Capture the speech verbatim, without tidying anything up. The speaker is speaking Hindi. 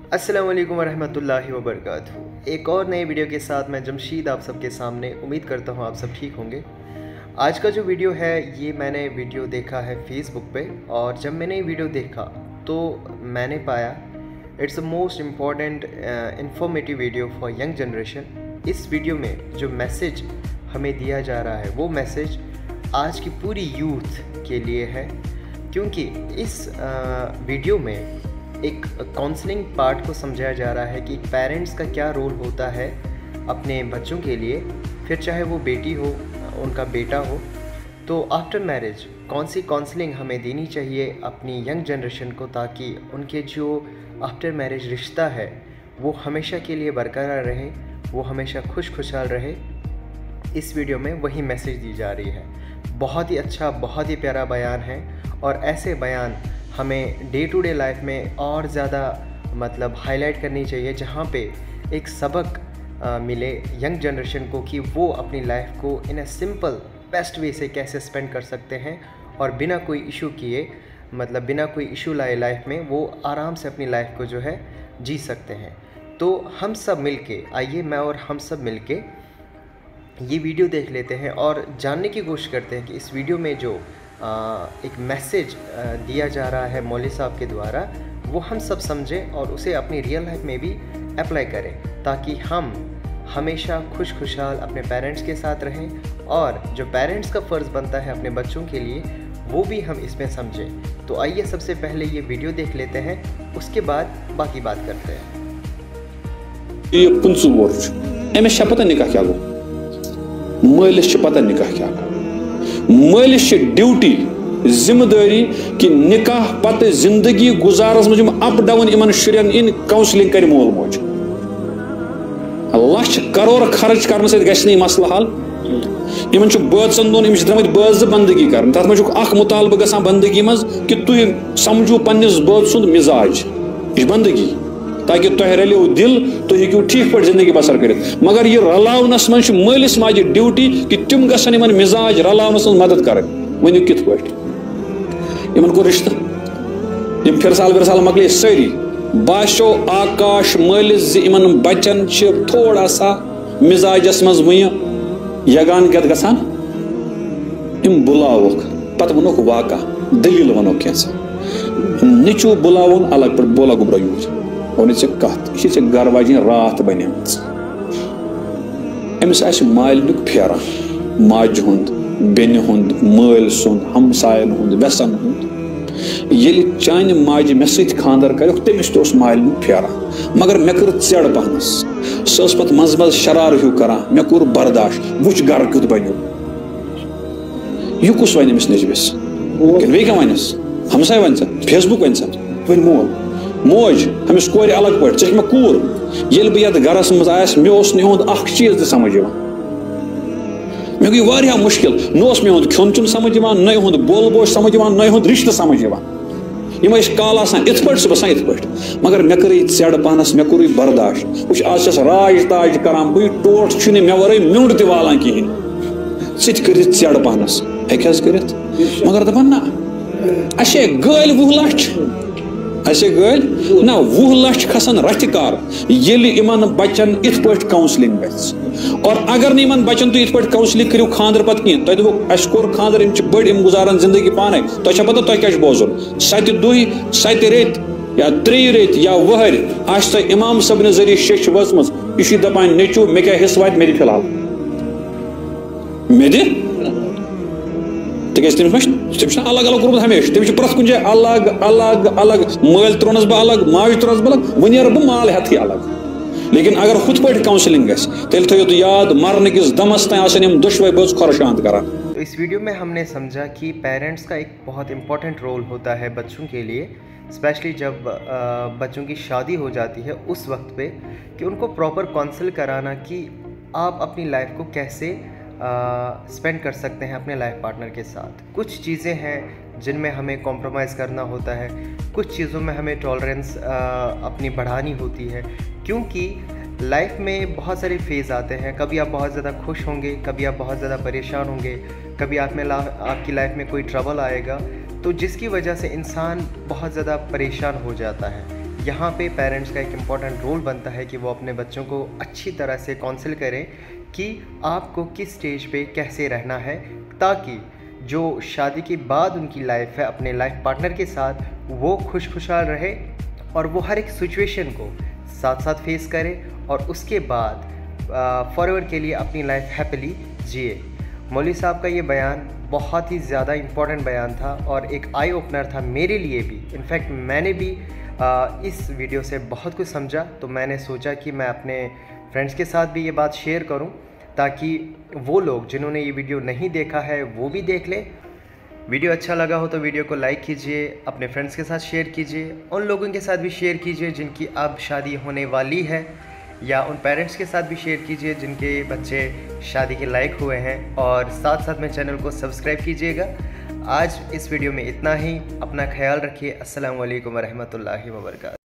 अस्सलाम वालेकुम वरहमतुल्लाहि वबरकातुहू। एक और नए वीडियो के साथ मैं जमशीद आप सबके सामने। उम्मीद करता हूँ आप सब ठीक होंगे। आज का जो वीडियो है ये मैंने वीडियो देखा है फेसबुक पे, और जब मैंने ये वीडियो देखा तो मैंने पाया it's a most important informative video for young generation. इस वीडियो में जो मैसेज हमें दिया जा रहा है वो मैसेज आज की पूरी यूथ के लिए है, क्योंकि इस वीडियो में एक काउंसलिंग पार्ट को समझाया जा रहा है कि पेरेंट्स का क्या रोल होता है अपने बच्चों के लिए, फिर चाहे वो बेटी हो उनका बेटा हो। तो आफ्टर मैरिज कौन सी काउंसलिंग हमें देनी चाहिए अपनी यंग जनरेशन को, ताकि उनके जो आफ्टर मैरिज रिश्ता है वो हमेशा के लिए बरकरार रहे, वो हमेशा खुश खुशहाल रहे। इस वीडियो में वही मैसेज दी जा रही है। बहुत ही अच्छा, बहुत ही प्यारा बयान है, और ऐसे बयान हमें डे टू डे लाइफ में और ज़्यादा मतलब हाईलाइट करनी चाहिए, जहाँ पे एक सबक आ, मिले यंग जनरेशन को कि वो अपनी लाइफ को इन अ सिंपल बेस्ट वे से कैसे स्पेंड कर सकते हैं, और बिना कोई इशू किए, मतलब बिना कोई इशू लाए लाइफ में वो आराम से अपनी लाइफ को जो है जी सकते हैं। तो हम सब मिलके, आइए मैं और हम सब मिलके ये वीडियो देख लेते हैं और जानने की कोशिश करते हैं कि इस वीडियो में जो आ, एक मैसेज दिया जा रहा है मौलवी साहब के द्वारा, वो हम सब समझें और उसे अपनी रियल लाइफ में भी अप्लाई करें, ताकि हम हमेशा खुश खुशहाल अपने पेरेंट्स के साथ रहें, और जो पेरेंट्स का फ़र्ज़ बनता है अपने बच्चों के लिए वो भी हम इसमें समझें। तो आइए सबसे पहले ये वीडियो देख लेते हैं, उसके बाद बाकी बात करते हैं। ये पंचु वर्ष एमएस पता निकाह क्या गो, मालिस पता निकाह क्या गो। मालिस ड्यूटी जिम्मेदारी कि निकाह पत जिंदगी गुजारस मज अप डाउन इन शुरन इन काउंसलिंग कर मोल मोज। लक्ष करोड़ खर्च कर सह मसल हल। इन बचन दोन द्रमत बज बंदगी कर, तथ मज मुतालबह ग बंदगी मज कि तुम समझू पन्निस बच सुंद मिजाज, यह बंदगी, ताकि तुह रलो दिल, तुम हेकू ठीक पे जिंदगी बसर कर। मगर यह रलावनस मज मालिस माज ड्यूटी कि तुम गसन मिजाज रलावनस मदद कर। वनु कित पे इन को रिश्त यम फिर साल फिर साल मकल सारी बाशो आकाश मालिस इन बचन थोड़ा सा मिजाजस मज वो यगान कत गसान इम बुलावक पत वनोक वाका दलील वनो कैसे निचू बुलावन अलग पर बोला गुबरा यूज और कत यह गर वाजन रात बन अमिस मालिक फेरा माज हुंद बेन हुंद माल सुंद हमसायन हुंद वेसन हुंद ये चान माज मे सत खानदर कर तमिस तो मालिक फेरा, मगर मे कर चड़ पहनस सस पत मज मज शरार हूँ करा, मे कोर बर्दाश्त वुच गर कुत बनो। यह कुस वन अमिस नजबिस वे क्या वनस हमसाय वन फेसबुक वन वन मोल मोज हमिस कोर अलग पे चे मे कूर ये बह ये गरस मज आस मे नुंद चीज समझ मे गई वारिया मुश्किल नोस मे खोन चुन समझ न युंद बोल बोश समझ न युंद रिश्त समझ यम काल इत पे सह बसान इत पे, मगर मे कर चड़ पहनस मे कोर बर्दाश्त। वुच आज राज ताज करान बह टोट मे वर म्यूंड तालान कहें सह कर चड़ पहनस हेक कर, मगर दपान ना अशे गल वुह लच असे गल ना वुह लच खसन रथ कार ये इन बचन इत पे काउंसलिंग ग। और अगर न इन बचन तुम इत पे काउंसलिंग करो खानदर पे कहें, तुम दोक अस कोर खानदर इन बड़ इन गुजारान जिंदगी पाने, तुह पता तुह क्या बोजुन सत दुह सत रेत या त्रे रेत या वहर आश तुम इमाम सबन जरिए शेच वचम यह दपान नेचू मे क्या हिस्स वात मे फिलहाल मे दि तक तम अलग अलग कोर्मुत हमेशा तम प्रत कुछ जाए अलग अलग अलग माल त्रोनस बह अलग माज त्रोनस बह अलग वो नीर बह माल हेथी अलग। लेकिन अगर हुत पे काउंसलिंग तेल थो याद मरने किस दमस तम दुशवे बज खोर शांत कर। तो इस वीडियो में हमने समझा कि पेरेंट्स का एक बहुत इंपॉर्टेंट रोल होता है बच्चों के लिए, स्पेशली जब बच्चों की शादी हो जाती है उस वक्त पे, कि उनको प्रॉपर काउंसिल कराना कि आप अपनी लाइफ को कैसे स्पेंड कर सकते हैं अपने लाइफ पार्टनर के साथ। कुछ चीज़ें हैं जिनमें हमें कॉम्प्रोमाइज़ करना होता है, कुछ चीज़ों में हमें टॉलरेंस अपनी बढ़ानी होती है, क्योंकि लाइफ में बहुत सारे फेज़ आते हैं। कभी आप बहुत ज़्यादा खुश होंगे, कभी आप बहुत ज़्यादा परेशान होंगे, कभी आप में ला, आपकी लाइफ में कोई ट्रबल आएगा, तो जिसकी वजह से इंसान बहुत ज़्यादा परेशान हो जाता है। यहाँ पे पेरेंट्स का एक इम्पॉर्टेंट रोल बनता है कि वो अपने बच्चों को अच्छी तरह से काउंसिल करें कि आपको किस स्टेज पे कैसे रहना है, ताकि जो शादी के बाद उनकी लाइफ है अपने लाइफ पार्टनर के साथ, वो खुश खुशहाल रहे और वो हर एक सिचुएशन को साथ साथ फेस करे और उसके बाद फॉरएवर के लिए अपनी लाइफ हैप्पीली जिए। मौलवी साहब का ये बयान बहुत ही ज़्यादा इम्पॉर्टेंट बयान था और एक आई ओपनर था मेरे लिए भी। इनफैक्ट मैंने भी आ, इस वीडियो से बहुत कुछ समझा, तो मैंने सोचा कि मैं अपने फ्रेंड्स के साथ भी ये बात शेयर करूं, ताकि वो लोग जिन्होंने ये वीडियो नहीं देखा है वो भी देख लें। वीडियो अच्छा लगा हो तो वीडियो को लाइक कीजिए, अपने फ्रेंड्स के साथ शेयर कीजिए, उन लोगों के साथ भी शेयर कीजिए जिनकी अब शादी होने वाली है, या उन पेरेंट्स के साथ भी शेयर कीजिए जिनके बच्चे शादी के लायक हुए हैं, और साथ साथ में चैनल को सब्सक्राइब कीजिएगा। आज इस वीडियो में इतना ही। अपना ख्याल रखिए। अस्सलामु अलैकुम वरहमतुल्लाहि वबरकातुहू।